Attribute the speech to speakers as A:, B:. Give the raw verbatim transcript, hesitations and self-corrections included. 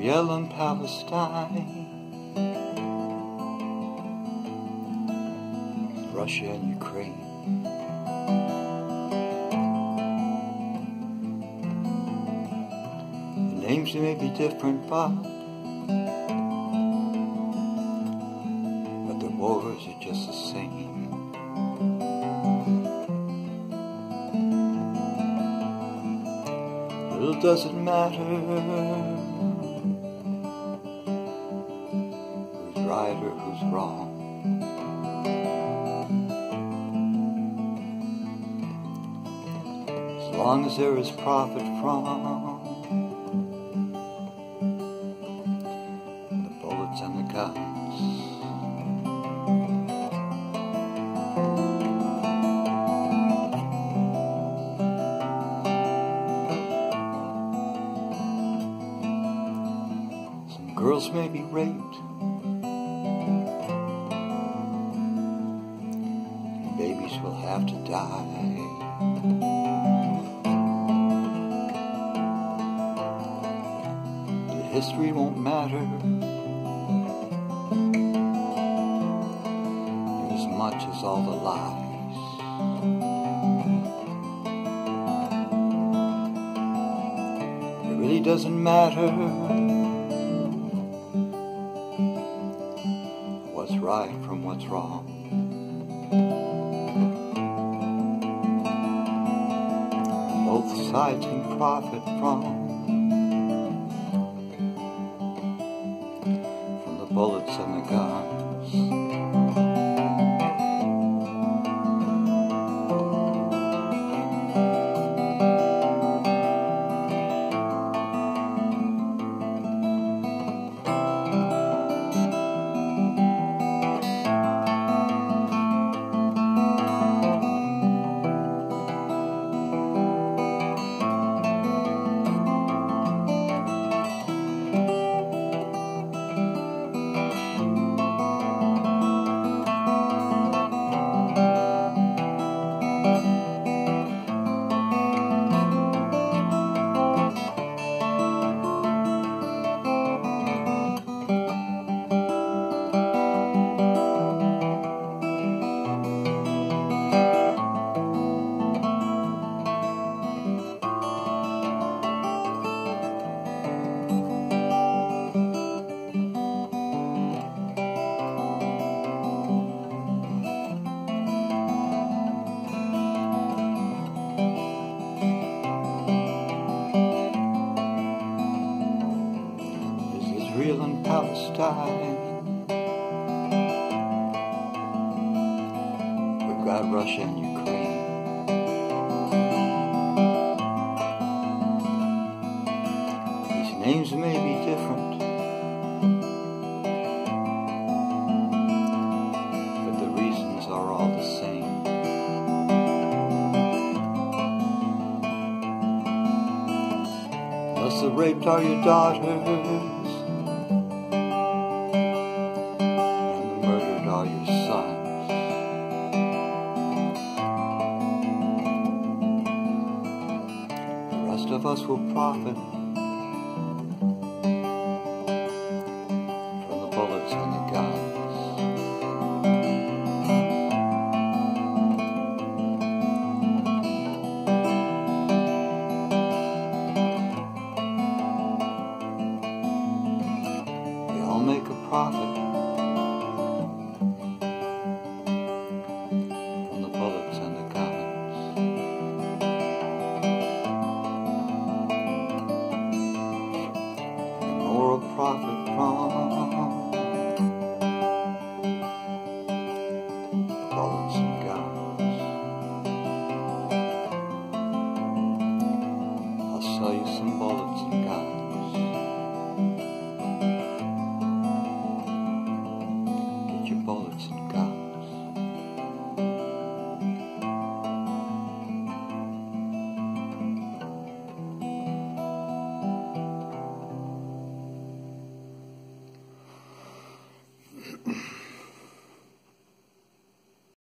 A: Israel and Palestine, Russia and Ukraine. The names may be different, but but the wars are just the same. It doesn't matter who's right or who's wrong. As long as there is profit from the bullets and the guns. Girls may be raped, and babies will have to die. But history won't matter as much as all the lies. It really doesn't matter what's right from what's wrong. Both sides can profit from from the bullets and the guns. Israel and Palestine, we've got Russia and Ukraine. These names may be different, but the reasons are all the same. Unless the raped are your daughters, all your sons. The rest of us will profit from the bullets and the guns. We all make a profit bullets and the guns. The moral profit